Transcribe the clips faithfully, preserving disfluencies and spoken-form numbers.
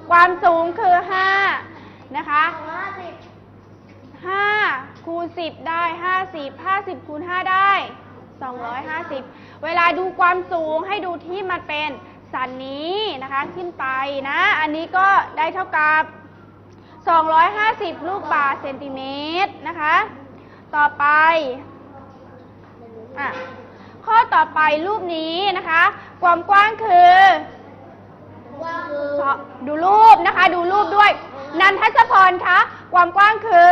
ความสูงคือห้านะคะห้าคูณสิบได้ห้าสิบ ห้าสิบคูณห้าได้สองร้อยห้าสิบเวลาดูความสูงให้ดูที่มันเป็นสันนี้นะคะขึ้นไปนะอันนี้ก็ได้เท่ากับสองร้อยห้าสิบลูกบาศก์เซนติเมตรนะคะต่อไปอ่ะข้อต่อไปรูปนี้นะคะความกว้างคือดูรูปนะคะดูรูปด้วยนันทชพรคะความกว้างคือ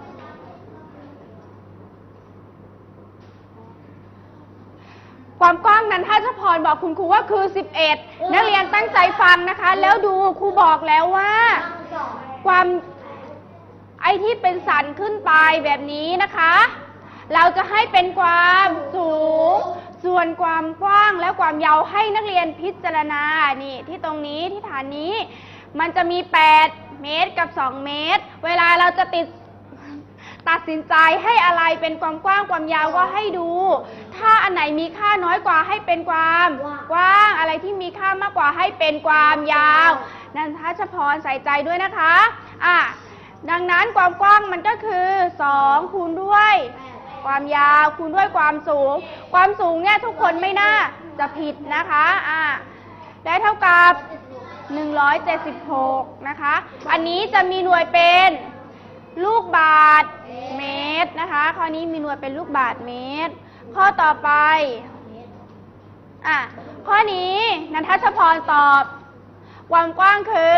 ความกว้างนั้นถ้าชพรบอกคุณครูว่าคือสิบเอ็ดนักเรียนตั้งใจฟังนะคะแล้วดูครูบอกแล้วว่าความไอที่เป็นสันขึ้นไปแบบนี้นะคะเราจะให้เป็นความสูงส่วนความกว้างและความยาวให้นักเรียนพิจารณานี่ที่ตรงนี้ที่ฐานนี้มันจะมีแปดเมตรกับสองเมตรเวลาเราจะติดตัดสินใจให้อะไรเป็นความกว้างความยาวก็ให้ดูถ้าอันไหนมีค่าน้อยกว่าให้เป็นความกว้างอะไรที่มีค่ามากกว่าให้เป็นความยาวนันทชพรใส่ใจด้วยนะคะอ่ะดังนั้นความกว้างมันก็คือสองคูณด้วยความยาวคูณด้วยความสูงความสูงเนี่ยทุกคนไม่น่าจะผิดนะคะอ่ะได้เท่ากับหนึ่งร้อยเจ็ดสิบหกนะคะอันนี้จะมีหน่วยเป็นลูกบาศก์เมตรนะคะข้อนี้มีหน่วยเป็นลูกบาศก์เมตรข้อต่อไปอ่ะข้อนี้นันทชพรตอบความกว้างคือ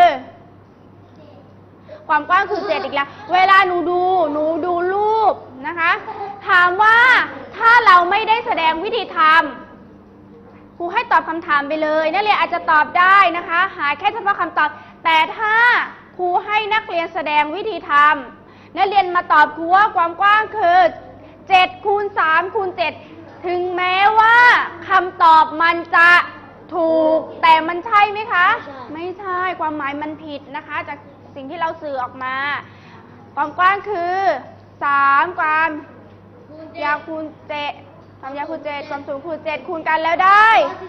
ความกว้างคือเจ็ดอีกแล้วเวลาหนูดูหนูดูรูปนะคะถามว่าถ้าเราไม่ได้แสดงวิธีทำครูให้ตอบคำถามไปเลยนักเรียนอาจจะตอบได้นะคะหาแค่เฉพาะคำตอบแต่ถ้าครูให้นักเรียนแสดงวิธีทำนักเรียนมาตอบครูว่าความกว้างคือเจ็ดคูณสามคูณเจ็ดถึงแม้ว่าคำตอบมันจะถูกแต่มันใช่ไหมคะไม่ใช่ความหมายมันผิดนะคะจากสิ่งที่เราสื่อออกมาความกว้างคือสามความยาวคูณเจ็ดความยาวคูณเจ็ดความสูงคูณเจ็ดคูณกันแล้วได้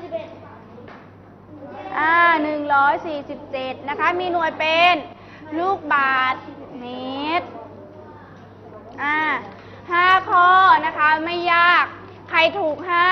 อ่าหนึ่งร้อยสี่สิบเจ็ดนะคะมีหน่วยเป็นลูกบาศก์เมตรอ่าห้าข้อนะคะไม่ยากใครถูกห้า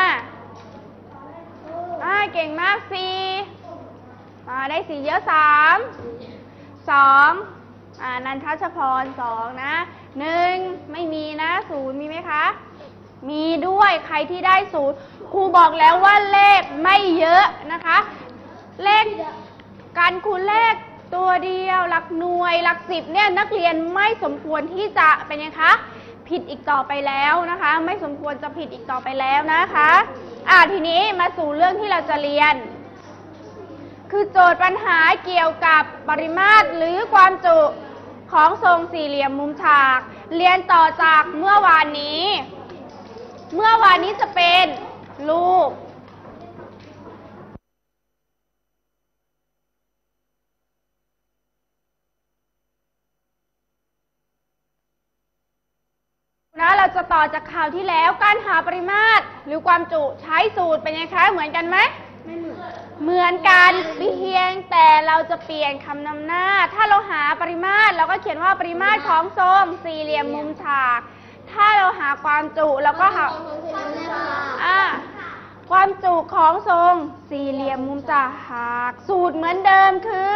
อ่าเก่งมากสี่อ่าได้สี่เยอะสามสองอ่านันทชพรสองนะหนึ่งไม่มีนะศูนย์มีไหมคะมีด้วยใครที่ได้ศูนย์ครูบอกแล้วว่าเลขไม่เยอะนะคะเลขการคูณเลขตัวเดียวหลักหน่วยหลักสิบเนี่ยนักเรียนไม่สมควรที่จะเป็นยังคะผิดอีกต่อไปแล้วนะคะไม่สมควรจะผิดอีกต่อไปแล้วนะคะอ่าทีนี้มาสู่เรื่องที่เราจะเรียนคือโจทย์ปัญหาเกี่ยวกับปริมาตรหรือความจุของทรงสี่เหลี่ยมมุมฉากเรียนต่อจากเมื่อวานนี้เมื่อวานนี้จะเป็นรูปนะเราจะต่อจากข่าวที่แล้วการหาปริมาตรหรือความจุใช้สูตรเป็นยังไงคะเหมือนกันไหมไม่เหมือนเหมือนกันเพียงแต่เราจะเปลี่ยนคำนำหน้าถ้าเราหาปริมาตรเราก็เขียนว่าปริมาตรของทรงสี่เหลี่ยมมุมฉากถ้าเราหาความจุเราก็หาอ่าความจุของทรงสี่เหลี่ยมมุมฉากสูตรเหมือนเดิมคือ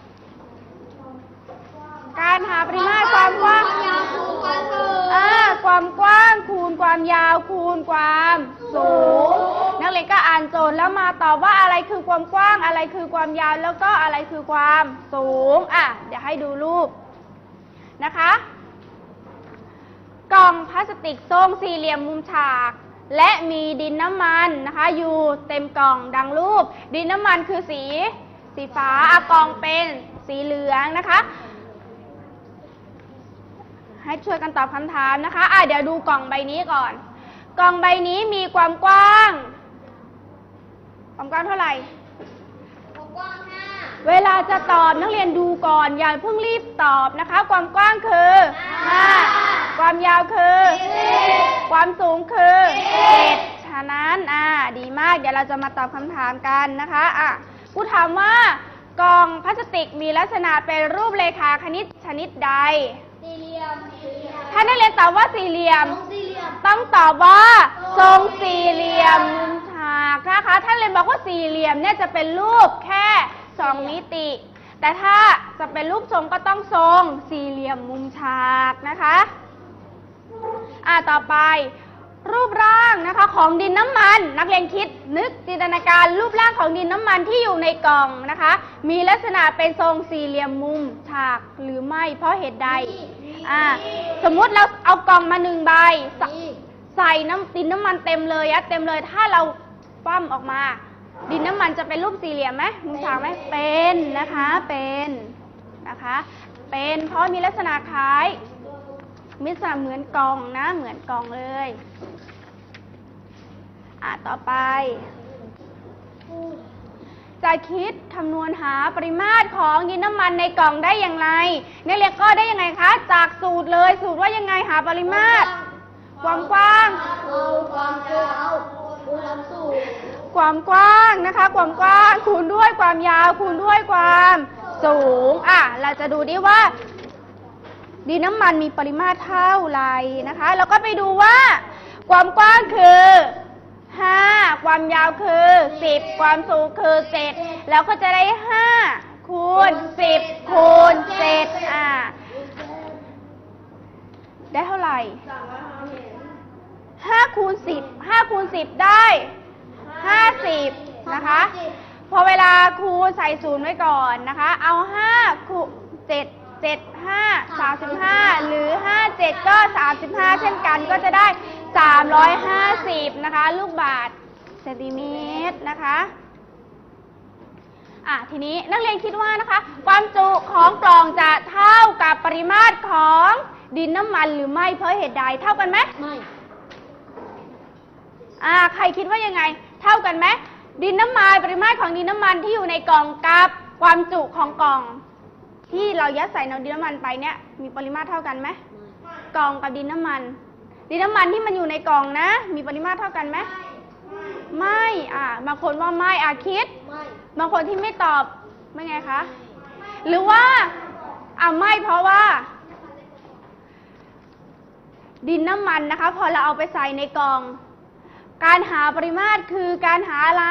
การหาปริมาตรความกว้างอ่าความกว้างคูณความยาวคูณความสูงนักเรียนก็อ่านโจทย์แล้วมาตอบว่าอะไรคือความกว้างอะไรคือความยาวแล้วก็อะไรคือความสูงอ่ะเดี๋ยวให้ดูรูปนะคะกล่องพลาสติกทรงสี่เหลี่ยมมุมฉากและมีดินน้ำมันนะคะอยู่เต็มกล่องดังรูปดินน้ำมันคือสีสีฟ้าอากล่องเป็นสีเหลืองนะคะให้ช่วยกันตอบคำถามนะคะอ่ะเดี๋ยวดูกล่องใบนี้ก่อนกล่องใบนี้มีความกว้างความกว้างเท่าไหร่ความกว้างห้าเวลาจะตอบนักเรียนดูก่อนอย่าเพิ่งรีบตอบนะคะความกว้างคือห้าความยาวคือความสูงคือเจ็ดฉะนั้นอ่ะดีมากเดี๋ยวเราจะมาตอบคำถามกันนะคะอ่ะกูถามว่ากล่องพลาสติกมีลักษณะเป็นรูปเรขาคณิตชนิดใดสี่เหลี่ยมถ้านักเรียนตอบว่าสี่เหลี่ยมสี่เหลี่ยมต้องตอบว่าทรงสี่เหลี่ยมมุมฉากนะคะถ้าเรียนบอกว่าสี่เหลี่ยมเนี่ยจะเป็นรูปแค่สองมิติแต่ถ้าจะเป็นรูปทรงก็ต้องทรงสี่เหลี่ยมมุมฉากนะคะอ่าต่อไปรูปร่างนะคะของดินน้ำมันนักเรียนคิดนึกจินตนาการรูปร่างของดินน้ำมันที่อยู่ในกล่องนะคะมีลักษณะเป็นทรงสี่เหลี่ยมมุมฉากหรือไม่เพราะเหตุใดอ่าสมมุติเราเอากล่องมาหนึ่งใบใส่น้ำดินน้ำมันเต็มเลยอะเต็มเลยถ้าเราปั้มออกมาดินน้ำมันจะเป็นรูปสี่เหลี่ยมไหมมุมฉากไหมเป็นนะคะเป็นนะคะเป็นเพราะมีลักษณะคล้ายมิสเหมือนกล่องนะเหมือนกล่องเลยอ่ะต่อไปจะคิดคำนวณหาปริมาตรของดินน้ำมันในกล่องได้อย่างไรนักเรียนก็ได้ยังไงคะจากสูตรเลยสูตรว่ายังไงหาปริมาตรความกว้างความยาวคูณสูงความกว้างนะคะความกว้างคูณด้วยความยาวคูณด้วยความสูงอ่ะเราจะดูดิว่าดินน้ำมันมีปริมาตรเท่าไรนะคะแล้วก็ไปดูว่าความกว้างคือห้าความยาวคือสิบความสูงคือเจ็ดแล้วก็จะได้ห้าคูณสิบคูณเจ็ดอ่าได้เท่าไหร่ห้าคูณสิบห้าคูณสิบได้ห้าสิบนะคะพอเวลาครูใส่ศูนย์ไว้ก่อนนะคะเอาห้าคูณเจ็ดเจ็ดห้าสามสิบห้าหรือห้าเจ็ดก็สามสิบห้าเช่นกันก็จะได้สามร้อยห้าสิบนะคะลูกบาศก์เซนติเมตรนะคะอ่ะทีนี้นักเรียนคิดว่านะคะความจุของกล่องจะเท่ากับปริมาตรของดินน้ำมันหรือไม่เพราะเหตุใดเท่ากันไหมไม่อ่าใครคิดว่ายังไงเท่ากันไหมดินน้ำมันปริมาตรของดินน้ำมันที่อยู่ในกล่องกับความจุของกล่องที่เรายัดใส่ในดินน้ำมันไปเนี่ยมีปริมาตรเท่ากันไหมกล่องกับดินน้ำมันดินน้ำมันที่มันอยู่ในกล่องนะมีปริมาตรเท่ากันไหมไม่อ่าบางคนว่าไม่อ่าคิดบางคนที่ไม่ตอบไม่ไงคะหรือว่าอ่าไม่เพราะว่าดินน้ำมันนะคะพอเราเอาไปใส่ในกล่องการหาปริมาตรคือการหาอะไร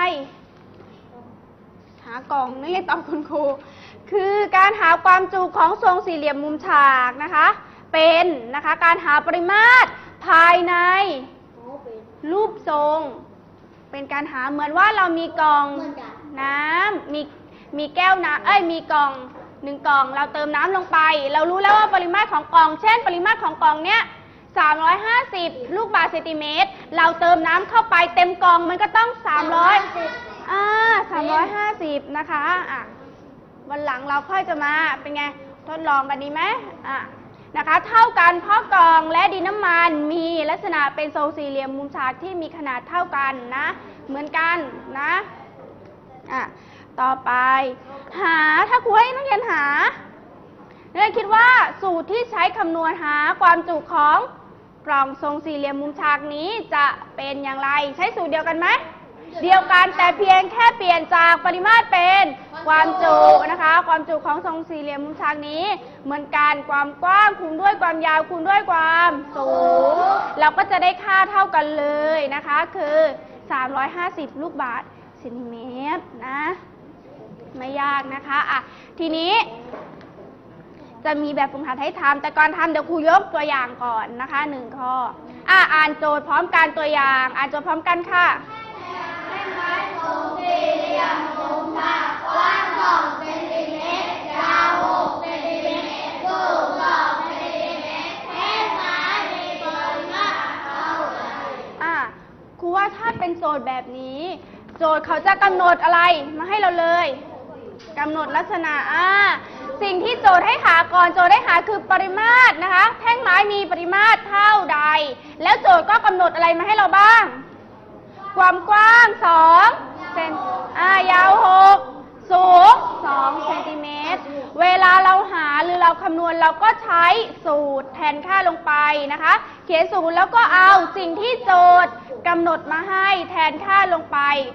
หากล่องนี่ตอบคุณครูคือการหาความจุของทรงสี่เหลี่ยมมุมฉากนะคะเป็นนะคะการหาปริมาตรภายในรูปทรงเป็นการหาเหมือนว่าเรามีกล่องน้ำมีมีแก้วน้ำเอ้ยมีกล่องหนึ่งกล่องเราเติมน้ำลงไปเรารู้แล้วว่าปริมาตรของกล่องเช่นปริมาตรของกล่องเนี้ยสามร้อยห้าสิบลูกบาศก์เซนติเมตรเราเติมน้ำเข้าไปเต็มกล่องมันก็ต้องสามร้อยอ่าสามร้อยห้าสิบนะคะอ่ะวันหลังเราค่อยจะมาเป็นไงทดลองกันดีไหมอ่ะนะคะเท่ากันเพราะกล่องและดินน้ำมันมีลักษณะเป็นทรงสี่เหลี่ยมมุมฉากที่มีขนาดเท่ากันนะเหมือนกันนะอ่ะต่อไปหาถ้าครูให้นักเรียนหานักเรียนคิดว่าสูตรที่ใช้คำนวณหาความจุของกล่องทรงสี่เหลี่ยมมุมฉากนี้จะเป็นอย่างไรใช้สูตรเดียวกันไหมเดียวกันแต่เพียงแค่เปลี่ยนจากปริมาตรเป็นความจุนะคะความจุของทรงสี่เหลี่ยมมุมฉากนี้เหมือนกันความกว้างคูณด้วยความยาวคูณด้วยความสูงเราก็จะได้ค่าเท่ากันเลยนะคะคือสามร้อยห้าสิบลูกบาศก์เซนติเมตรนะไม่ยากนะคะอ่ะทีนี้จะมีแบบฝึกหัดให้ทำแต่ก่อนทำเดี๋ยวครูยกตัวอย่างก่อนนะคะหนึ่งข้ออ่ะอ่านโจทย์พร้อมกันตัวอย่างอ่านโจทย์พร้อมกันค่ะทรงสี่เหลี่ยมมุมฉากกว้างสองเซนติเมตรยาวหกเซนติเมตรสูงสองเซนติเมตรแท่งไม้มีปริมาตรเท่าไหร่อ่ะครูว่าถ้าเป็นโจทย์แบบนี้โจทย์เขาจะกำหนดอะไรมาให้เราเลยกำหนดลักษณะอ่าสิ่งที่โจทย์ให้หาก่อนโจทย์ให้หาคือปริมาตรนะคะแท่งไม้มีปริมาตรเท่าใดแล้วโจทย์ก็กำหนดอะไรมาให้เราบ้างความกว้างสองเซนอ่ายาวหกสูงสองเซนติเมตรเวลาเราหาหรือเราคำนวณเราก็ใช้สูตรแทนค่าลงไปนะคะเขียนสูตรแล้วก็เอาสิ่งที่โจทย์กำหนดมาให้แทนค่าลงไป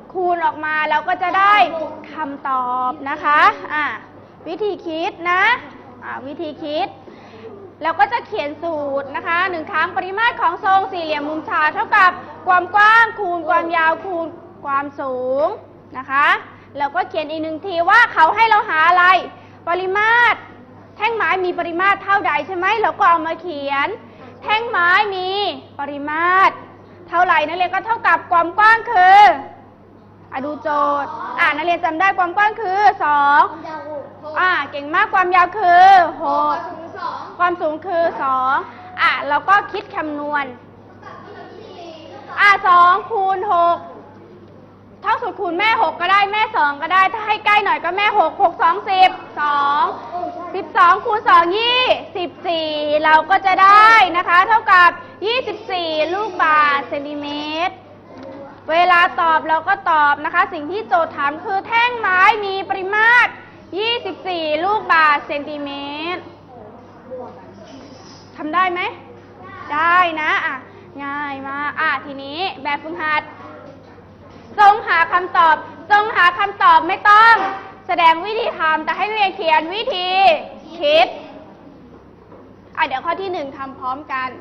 คูณออกมาเราก็จะได้คำตอบนะคะอ่ะวิธีคิดนะอ่ะวิธีคิดเราก็จะเขียนสูตรนะคะหนึ่งครั้งปริมาตรของทรงสี่เหลี่ยมมุมฉากเท่ากับความกว้างคูณความยาวคูณความสูงนะคะแล้วก็เขียนอีกหนึ่งทีว่าเขาให้เราหาอะไรปริมาตรแท่งไม้มีปริมาตรเท่าใดใช่ไหมเราก็เอามาเขียนแท่งไม้มีปริมาตรเท่าไหร่นักเรียนก็เท่ากับความกว้างคืออ่ะดูโจทย์อ่ะนักเรียนจำได้ความกว้างคือสองอ่ะเก่งมากความยาวคือหกความสูงคือสองอ่ะเราก็คิดคำนวณอ่ะสองคูณหกเท่าสุดคูณแม่หกก็ได้แม่สองก็ได้ถ้าให้ใกล้หน่อยก็แม่หกหกสองสิบสองสิบสองคูณสองยี่สิบสี่เราก็จะได้นะคะเท่ากับยี่สิบสี่ลูกบาศก์เซนติเมตรเวลาตอบเราก็ตอบนะคะสิ่งที่โจทย์ถามคือแท่งไม้มีปริมาตรยี่สิบสี่ลูกบาศก์เซนติเมตรทำได้ไหมได้นะอ่ะง่ายมากอ่ะทีนี้แบบฝึกหัดจงหาคำตอบจงหาคำตอบไม่ต้องแสดงวิธีทำแต่ให้เรียนเขียนวิธีคิดอ่ะเดี๋ยวข้อที่หนึ่งทำพร้อมกัน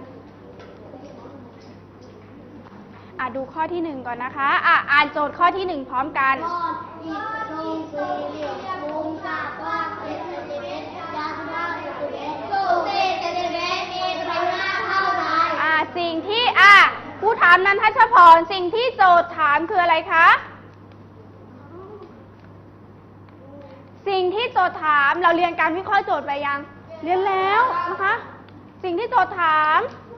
อ่ะดูข้อที่หนึ่งก่อนนะคะอ่ะอ่านโจทย์ข้อที่หนึ่งพร้อมกันอิฐทรงสี่เหลี่ยมมุมฉากกว้างสิบเซนติเมตรยาวสิบห้าเซนติเมตรสูงสี่เซนติเมตรมีปริมาตรเท่าใดอ่ะสิ่งที่อ่ะผู้ถามนั้นทัชพรสิ่งที่โจทย์ถามคืออะไรคะสิ่งที่โจทย์ถามเราเรียนการวิเคราะห์โจทย์ไปยังเรียนแล้วนะคะสิ่งที่โจทย์ถาม